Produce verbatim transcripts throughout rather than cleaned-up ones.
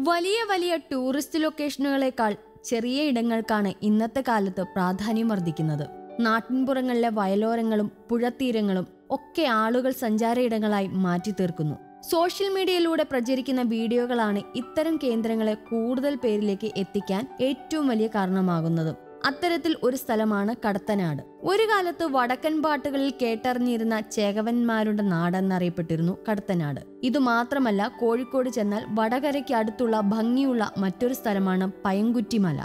വലിയ വലിയ ടൂറിസ്റ്റ് ലൊക്കേഷനുകളെക്കാൾ ചെറിയ ഇടങ്ങൾക്കാണ് ഇന്നത്തെ കാലത്ത് പ്രാധാന്യം വർദ്ധിക്കുന്നത്. നാട്ടിൻപുറങ്ങളിലെ വയലോരങ്ങളും പുഴത്തീരങ്ങളും ഒക്കെ ആളുകൾ സഞ്ചാര ഇടങ്ങളായി മാറ്റി തീർക്കുന്നു. സോഷ്യൽ മീഡിയയിലൂടെ പ്രചരിക്കുന്ന വീഡിയോകളാണ് ഇത്തരം കേന്ദ്രങ്ങളെ കൂടുതൽ പേരിലേക്ക് എത്തിക്കാൻ ഏറ്റവും വലിയ കാരണമാകുന്നത്. അത്തരത്തിൽ ഒരു സ്ഥലമാണ് കടത്തനാട്. ഒരു കാലത്ത് വടക്കൻ പാട്ടുകളിൽ കേട്ടറിഞ്ഞിരുന്ന ചേകവന്മാരുടെ നാടെന്നറിയപ്പെട്ടിരുന്നു കടത്തനാട്. ഇതുമാത്രമല്ല, കോഴിക്കോട് ചെന്നാൽ വടകരയ്ക്ക് അടുത്തുള്ള ഭംഗിയുള്ള മറ്റൊരു സ്ഥലമാണ് പയങ്കുറ്റിമല.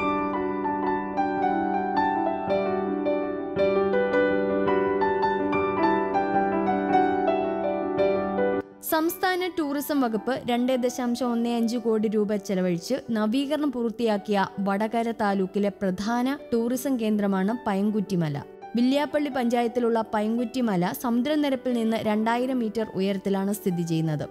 സംസ്ഥാന ടൂറിസം വകുപ്പ് രണ്ടേ ദശാംശം ഒന്ന് അഞ്ച് കോടി രൂപ ചെലവഴിച്ച് നവീകരണം പൂർത്തിയാക്കിയ വടകര താലൂക്കിലെ പ്രധാന ടൂറിസം കേന്ദ്രമാണ് പയങ്കുറ്റിമല. വില്യാപ്പള്ളി പഞ്ചായത്തിലുള്ള പയങ്കുറ്റിമല സമുദ്രനിരപ്പിൽ നിന്ന് രണ്ടായിരം മീറ്റർ ഉയരത്തിലാണ് സ്ഥിതി ചെയ്യുന്നത്.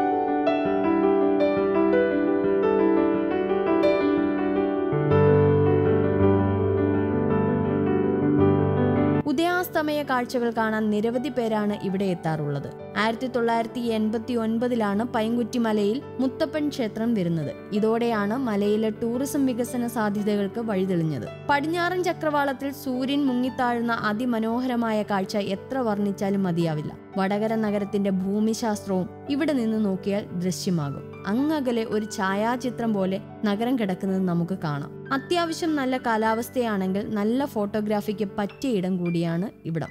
ഉദയാസ്തമയ കാഴ്ചകൾ കാണാൻ നിരവധി പേരാണ് ഇവിടെ എത്താറുള്ളത്. ആയിരത്തി തൊള്ളായിരത്തി എൺപത്തി ഒൻപതിലാണ് പയങ്കുറ്റിമലയിൽ മുത്തപ്പൻ ക്ഷേത്രം വരുന്നത്. ഇതോടെയാണ് മലയിലെ ടൂറിസം വികസന സാധ്യതകൾക്ക് വഴിതെളിഞ്ഞത്. പടിഞ്ഞാറൻ ചക്രവാളത്തിൽ സൂര്യൻ മുങ്ങിത്താഴുന്ന അതിമനോഹരമായ കാഴ്ച എത്ര വർണ്ണിച്ചാലും മതിയാവില്ല. വടകര നഗരത്തിന്റെ ഭൂമിശാസ്ത്രവും ഇവിടെ നിന്ന് നോക്കിയാൽ ദൃശ്യമാകും. അങ്ങകലെ ഒരു ഛായാചിത്രം പോലെ നഗരം കിടക്കുന്നത് നമുക്ക് കാണാം. അത്യാവശ്യം നല്ല കാലാവസ്ഥയാണെങ്കിൽ നല്ല ഫോട്ടോഗ്രാഫിക്ക് പറ്റിയ ഇടം കൂടിയാണ് ഇവിടം.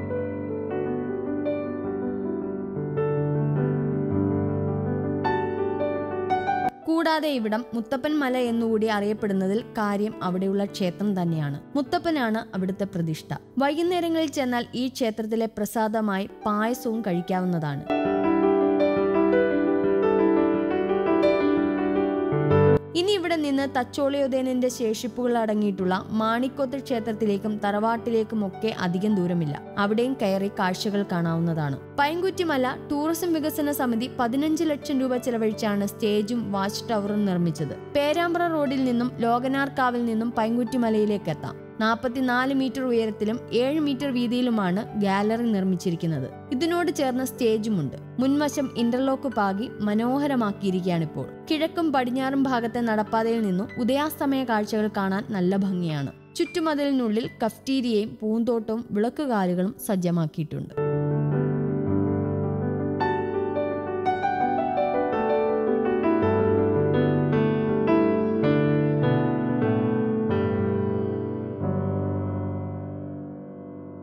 കൂടാതെ ഇവിടം മുത്തപ്പൻ മല എന്നുകൂടി അറിയപ്പെടുന്നതിൽ കാര്യം അവിടെയുള്ള ക്ഷേത്രം തന്നെയാണ്. മുത്തപ്പനാണ് അവിടുത്തെ പ്രതിഷ്ഠ. വൈകുന്നേരങ്ങളിൽ ചെന്നാൽ ഈ ക്ഷേത്രത്തിലെ പ്രസാദമായി പായസവും കഴിക്കാവുന്നതാണ്. ഇനി ഇവിടെ നിന്ന് തച്ചോളിയോദയനന്റെ ശേഷിപ്പുകൾ അടങ്ങിയിട്ടുള്ള മാണിക്കോത്ത് ക്ഷേത്രത്തിലേക്കും തറവാട്ടിലേക്കും ഒക്കെ അധികം ദൂരമില്ല. അവിടെയും കയറി കാഴ്ചകൾ കാണാവുന്നതാണ്. പയങ്കുറ്റിമല ടൂറിസം വികസന സമിതി പതിനഞ്ച് ലക്ഷം രൂപ ചെലവഴിച്ചാണ് സ്റ്റേജും വാച്ച് ടവറും നിർമ്മിച്ചത്. പേരാമ്പ്ര റോഡിൽ നിന്നും ലോകനാർക്കാവിൽ നിന്നും പയങ്കുറ്റിമലയിലേക്ക് എത്താം. നാൽപ്പത്തിനാല് മീറ്റർ ഉയരത്തിലും ഏഴ് മീറ്റർ വീതിയിലുമാണ് ഗാലറി നിർമ്മിച്ചിരിക്കുന്നത്. ഇതിനോട് ചേർന്ന സ്റ്റേജുമുണ്ട്. മുൻവശം ഇന്റർലോക്ക് പാകി മനോഹരമാക്കിയിരിക്കുകയാണിപ്പോൾ. കിഴക്കും പടിഞ്ഞാറും ഭാഗത്തെ നടപ്പാതയിൽ നിന്നും ഉദയാസ്തമയ കാഴ്ചകൾ കാണാൻ നല്ല ഭംഗിയാണ്. ചുറ്റുമതിലിനുള്ളിൽ കഫ്റ്റീരിയയും പൂന്തോട്ടവും വിളക്കുകാലുകളും സജ്ജമാക്കിയിട്ടുണ്ട്.